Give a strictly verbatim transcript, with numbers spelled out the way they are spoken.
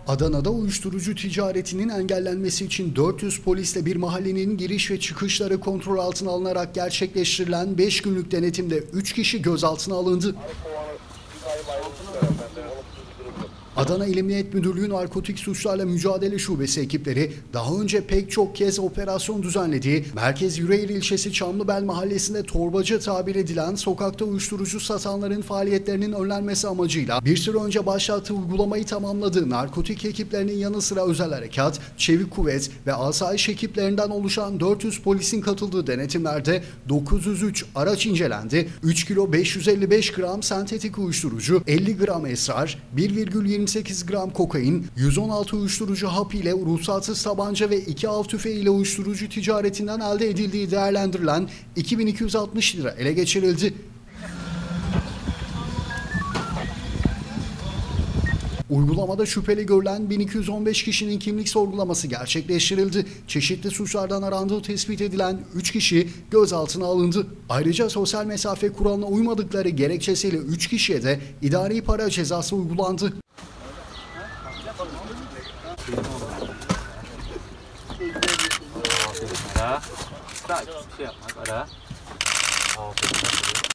Adana'da uyuşturucu ticaretinin engellenmesi için dört yüz polisle bir mahallenin giriş ve çıkışları kontrol altına alınarak gerçekleştirilen beş günlük denetimde üç kişi gözaltına alındı. Adana İl Emniyet Müdürlüğü Narkotik Suçlarla Mücadele Şubesi ekipleri daha önce pek çok kez operasyon düzenlediği Merkez Yüreğir ilçesi Çamlıbel mahallesinde torbacı tabir edilen sokakta uyuşturucu satanların faaliyetlerinin önlenmesi amacıyla bir süre önce başlattığı uygulamayı tamamladığı narkotik ekiplerinin yanı sıra özel harekat, çevik kuvvet ve asayiş ekiplerinden oluşan dört yüz polisin katıldığı denetimlerde dokuz yüz üç araç incelendi, üç kilo beş yüz elli beş gram sentetik uyuşturucu, elli gram esrar, bir virgül yirmi sekiz gram kokain, yüz on altı uyuşturucu hap ile ruhsatsız tabanca ve iki av tüfeği ile uyuşturucu ticaretinden elde edildiği değerlendirilen iki bin iki yüz altmış lira ele geçirildi. Uygulamada şüpheli görülen bin iki yüz on beş kişinin kimlik sorgulaması gerçekleştirildi. Çeşitli suçlardan arandığı tespit edilen üç kişi gözaltına alındı. Ayrıca sosyal mesafe kuralına uymadıkları gerekçesiyle üç kişiye de idari para cezası uygulandı. Ada. Tak, siap. Ada.